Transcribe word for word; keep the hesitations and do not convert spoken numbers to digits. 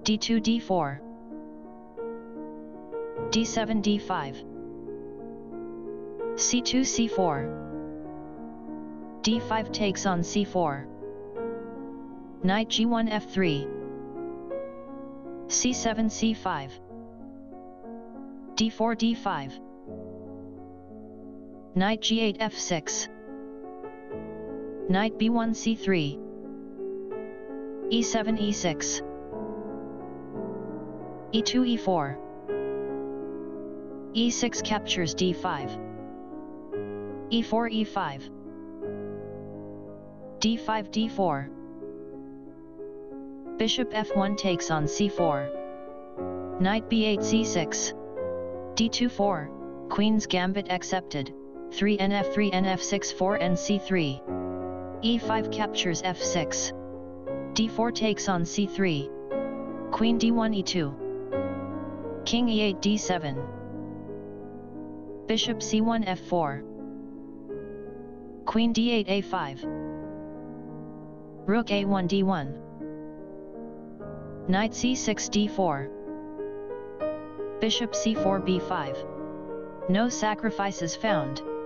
d two d four, d seven d five, c two c four, d five takes on c four, knight g one f three, c seven c five, d four d five, knight g eight f six, knight b one c three, e seven e six, e two e four, e six captures d five, e four e five, d five d four, bishop f one takes on c four, knight b eight c six, d two four, queen's gambit accepted, three n f three n f six four n c three, e five captures f six, d four takes on c three, queen d one e two, king e eight d seven, bishop c one f four, queen d eight a five, rook a one d one, knight c six d four, bishop c four b five. No sacrifices found.